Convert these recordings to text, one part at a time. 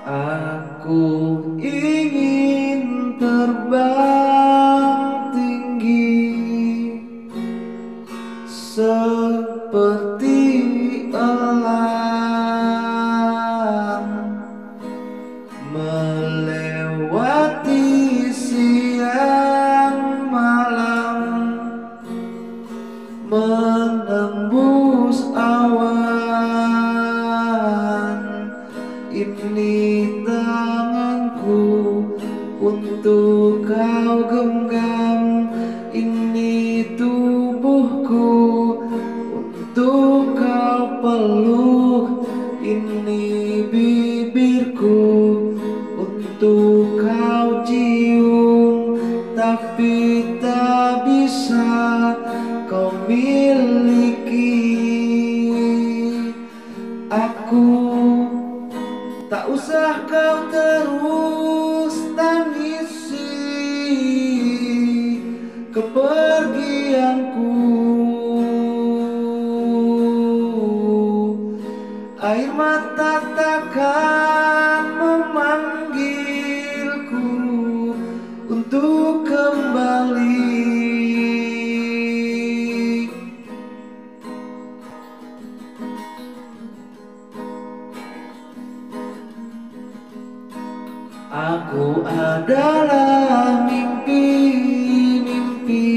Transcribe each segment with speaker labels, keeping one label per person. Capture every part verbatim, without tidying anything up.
Speaker 1: Aku ingin terbang tinggi seperti elang, melewati siang malam, menembus awan. Ini tanganku untuk kau genggam, ini tubuhku untuk kau peluk, ini bibirku untuk kau cium, tapi tak bisa kau miliki. Aku tak usah kau terus tangisi kepergianku. Air mata takkan memanggilku untuk kembali. Aku adalah mimpi-mimpi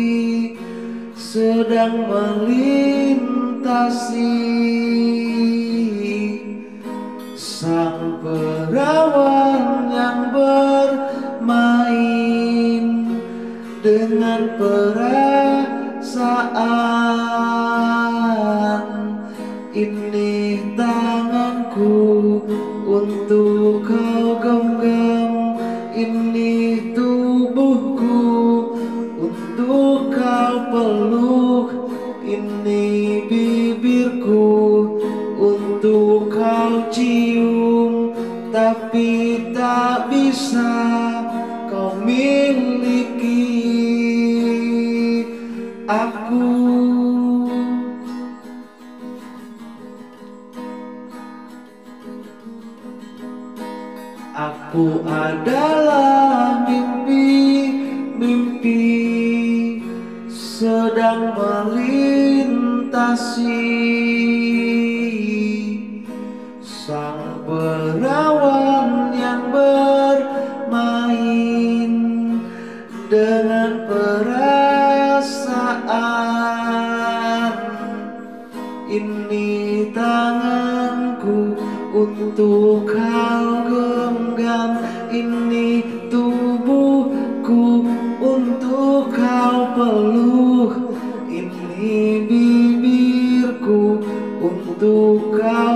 Speaker 1: sedang melintasi sang perawan yang bermain dengan perasaan. Ini tanganku untuk kau genggam, ini tubuhku untuk kau peluk, ini bibirku untuk kau cium, tapi tak bisa kau miliki. Aku Aku adalah mimpi-mimpi sedang melintasi sang perawan yang bermain dengan perasaan. Ini tanganku untuk kau genggam, ini tubuhku untuk kau peluk, ini bibirku untuk kau